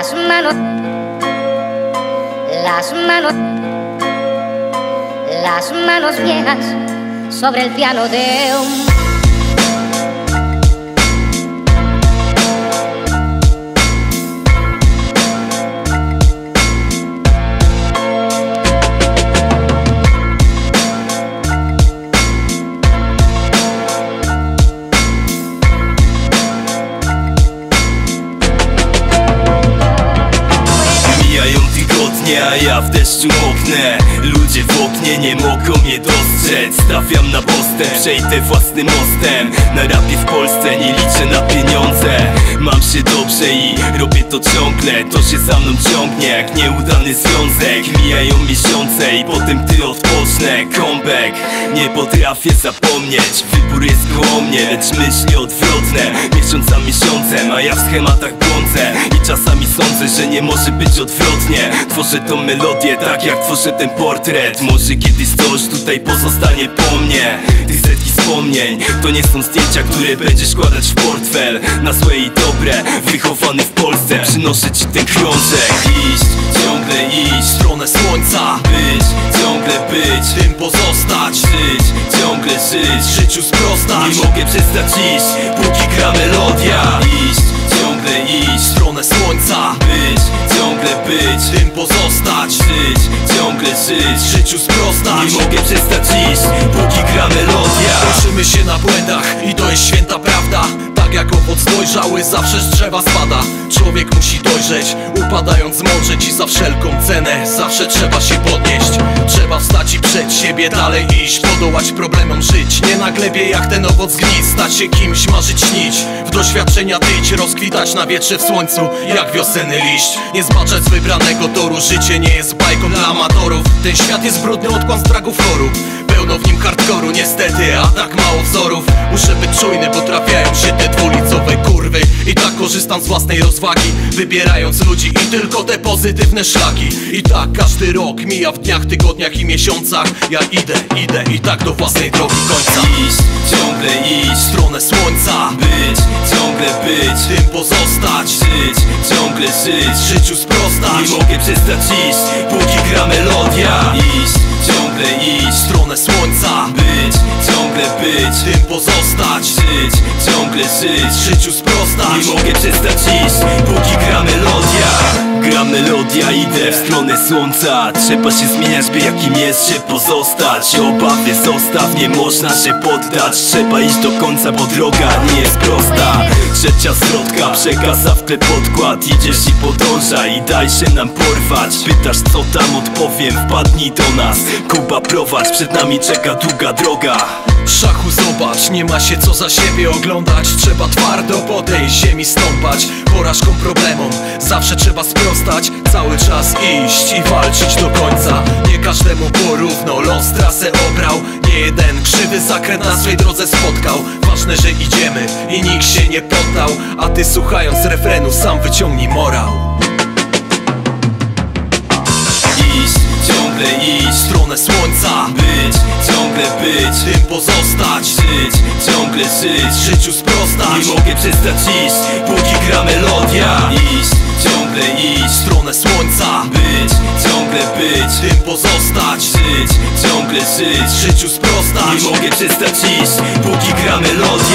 Las manos, las manos, las manos viejas sobre el piano de un... A ja w deszczu moknę. Ludzie w oknie nie mogą mnie dostrzec. Stawiam na postęp, przejdę własnym mostem. Na rapie w Polsce nie liczę na pieniądze. Mam się dobrze i robię to ciągle. To się za mną ciągnie jak nieudany związek. Mijają miesiące i potem ty odpocznę. Comeback, nie potrafię zapomnieć. Wybór jest koło mnie, lecz myśli odwrotne. Miesiąc za miesiącem, a ja w schematach błądzę. I czasami sądzę, że nie może być odwrotnie. Tworzę tą melodię tak jak tworzę ten portret. Może kiedyś coś tutaj pozostanie po mnie. Tych setki wspomnień to nie są zdjęcia, które będziesz składać w portfel. Na złe i dobre, wychowany w Polsce. Przynoszę ci ten krążek. Iść, ciągle iść w stronę słońca. Być, ciągle być, tym pozostać. Żyć, ciągle żyć, życiu sprostać. Nie mogę przestać iść, póki gra melodia. Iść, ciągle iść w stronę słońca. Być, ciągle być, tym pozostać. Żyć, ciągle żyć, życiu sprostać. Nie mogę przestać iść, póki gra melodia. Uczymy się na błędach i to jest święta prawda. Tak jak owoc dojrzały zawsze z drzewa spada. Człowiek musi dojrzeć, upadając mądrzeć. I za wszelką cenę zawsze trzeba się podnieść. Trzeba wstać i przed siebie dalej iść. Podołać problemom, żyć nie na glebie jak ten owoc gnić. Stać się kimś, marzyć, śnić, w doświadczenia tyć. Rozkwitać na wietrze w słońcu jak wiosenny liść. Nie zbaczać z wybranego toru. Życie nie jest bajką dla amatorów. Ten świat jest brudny od kłamstw, dragów, chorób. Pełno w nim hardkoru niestety, a tak mało wzorów. Muszę być czujny, bo trafiają się te dwulicowe kurwy. I tak korzystam z własnej rozwagi, wybierając ludzi i tylko te pozytywne szlaki. I tak każdy rok mija w dniach, tygodniach i miesiącach. Ja idę i tak do własnej drogi końca. Iść, ciągle iść w stronę słońca. Być, ciągle być, tym pozostać. Żyć, ciągle żyć, życiu sprostać. Nie mogę przestać iść, póki gra melodia. Iść, ciągle iść w stronę słońca. Być, ciągle być, tym pozostać. Żyć, ciągle żyć, życiu sprostać. Nie mogę przestać iść, póki gra melodia. Gra melodia, idę w stronę słońca. Trzeba się zmieniać, by jakim jest się pozostać. Obawy zostaw, nie można się poddać. Trzeba iść do końca, bo droga nie jest prosta. Trzecia zwrotka, przekaz, a w tle podkład. Idziesz i podążaj i daj się nam porwać. Pytasz co tam, odpowiem, wpadnij do nas. Kuba prowadź, przed nami czeka długa droga. Szachu zobacz, nie ma się co za siebie oglądać. Trzeba twardo podejść, ziemi stąpać. Porażkom, problemom zawsze trzeba sprostać. Cały czas iść i walczyć do końca. Nie każdemu porówno los trasę obrał. Nie jeden krzywy zakręt na swej drodze spotkał. Ważne, że idziemy i nikt się nie poddał. A ty słuchając refrenu sam wyciągnij morał. Iść, ciągle iść w stronę słońca. Być, ciągle być, tym pozostać. Żyć, ciągle żyć, życiu sprostać. Nie mogę przestać iść, póki gra melodia. Iść, ciągle iść w stronę słońca. Być, ciągle być, tym pozostać. Żyć, ciągle żyć, życiu sprostać. Nie mogę przestać iść, póki gra melodia.